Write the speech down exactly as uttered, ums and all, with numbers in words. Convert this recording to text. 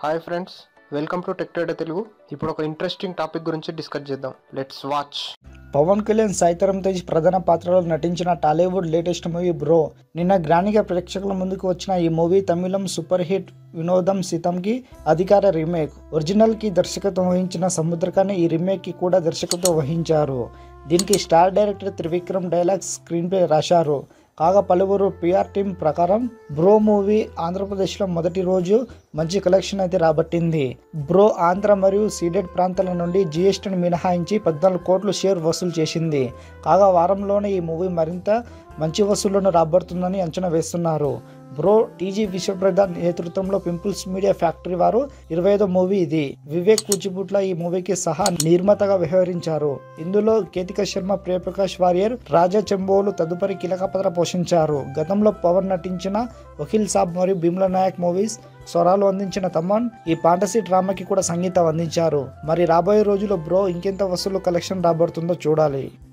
Hi friends, welcome to tech trader Telugu. ఇప్పుడు ఒక interesting topic గురించి డిస్కస్ చేద్దాం. Let's watch. పవన్ కళ్యాణ్, సాయి ధరమ్ తేజ్ ప్రధాన పాత్రలో నటించిన టాలీవుడ్ లేటెస్ట్ మూవీ బ్రో నిన్న గ్రాండ్గా ప్రేక్షకుల ముందుకు వచ్చిన ఈ మూవీ తమిళం సూపర్ హిట్ వినోదం సీతంకి అధికార రీమేక్. ఒరిజినల్కి దర్శకత్వం వహించిన సముద్రకాని ఈ రీమేక్కి కూడా దర్శకత్వం వహించారు. దీనికి star director Trivikram dialogues, screenplay రాశారు. కాగా పలువురు పిఆర్ టీం ప్రకారం బ్రో మూవీ ఆంధ్రప్రదేశ్లో మొదటి రోజు మంచి కలెక్షన్ అయితే రాబట్టింది. బ్రో ఆంధ్ర మరియు సీడెడ్ ప్రాంతాల నుండి జీఎస్టీని మినహాయించి పద్నాలుగు కోట్లు షేర్ వసూలు చేసింది. కాగా వారంలోనే ఈ మూవీ మరింత మంచి వసూళ్లను రాబడుతుందని అంచనా వేస్తున్నారు. బ్రో టీజీ విశ్వప్రసాద్ నేతృత్వంలో పింపుల్స్ మీడియా ఫ్యాక్టరీ వారు ఇరవై ఐదో మూవీ ఇది. వివేక్ కూచిపుట్ల ఈ మూవీకి సహా నిర్మాతగా వ్యవహరించారు. ఇందులో కేతిక శర్మ, ప్రియప్రకాష్ వారియర్, రాజా చెంబోలు తదుపరి కీలక పాత్ర పోషించారు. గతంలో పవన్ నటించిన వకీల్ సాబ్ మరియు భీమ్లా నాయక్ మూవీస్ స్వరాలు అందించిన తమన్ ఈ ఫాంటసీ డ్రామాకి కూడా సంగీతం అందించారు. మరి రాబోయే రోజుల్లో బ్రో ఇంకెంత వసూలు కలెక్షన్ రాబడుతుందో చూడాలి.